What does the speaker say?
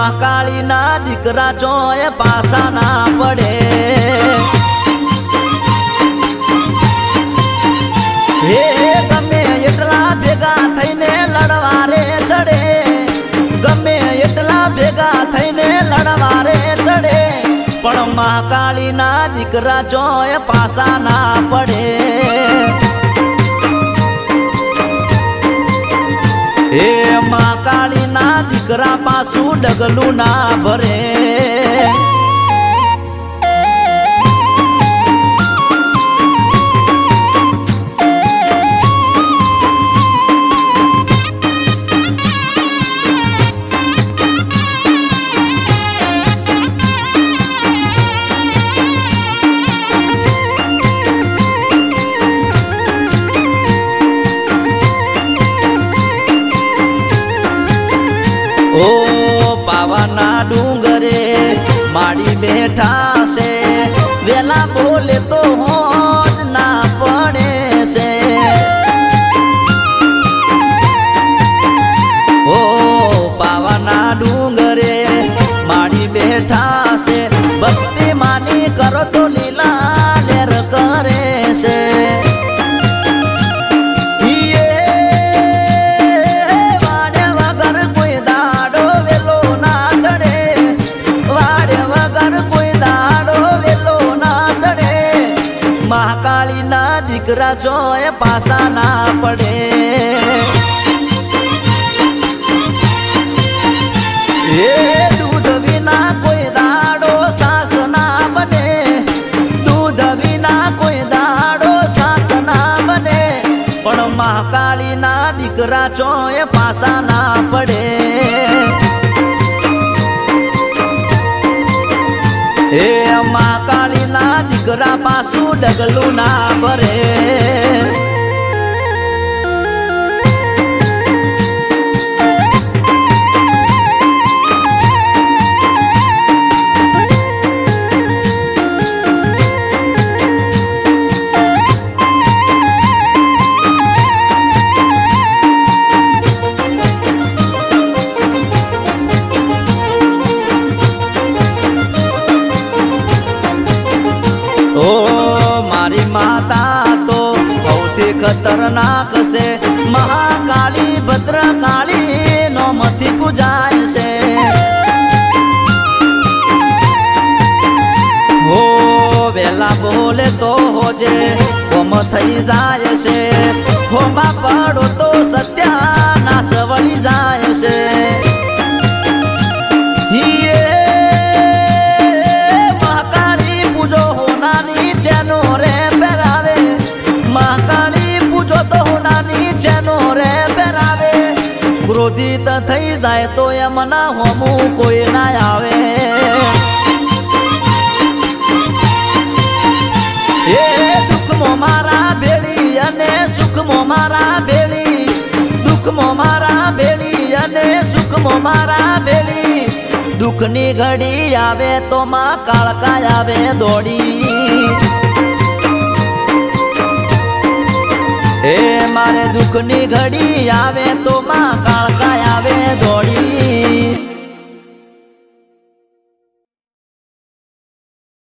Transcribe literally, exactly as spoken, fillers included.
महाकाली ना दीकरा चोय पासा ना पड़े। हे गमे एटला भेगा थईने लड़वारे चढ़े, गमे एटला भेगा थईने लड़वारे चढ़े, पण महाकाली ना दीकरा चोय पासा ना पड़े। हे महाकाली ना दीकरा पासू डगलू ना भरे। ओ पावाना डूंगरे माड़ी बैठा से, वेला बोले तो होज ना पड़े से। ओ पावाना डूंगरे माड़ी बैठा से, भक्ति मानी करो तो लीला लेर करे से। महाकाली ना दीकरा चोय पासा ना पड़े। ये दूध बिना कोई दाड़ो सास ना बने, दूध बिना कोई दाड़ो सास ना बने, पण महाकाली ना दीकरा चोय पासा ना पड़े। हे महाकाली ना दीकरा पासू डगलू ना भरे। ओ मारी माता तो बहुत खतरनाक से, महाकाली भद्रकाली नौमती पूजाय से। हो वेला बोले तो हो जे होम थई जाय से, होमा पड़ो तो सत्यानाश वળી जाय से। क्रोधित थई जाए तो यमना होमू कोई ना आवे। ए दुख मो मारा भेली अने सुख मो मारा भेली, दुख मो मारा भेली अने सुख मो मारा भेली, दुखनी घड़ी आवे तो मां काळका आवे दौड़ी। ए मारे दुखनी घड़ी आवे तो मां काळका आवे दौड़ी।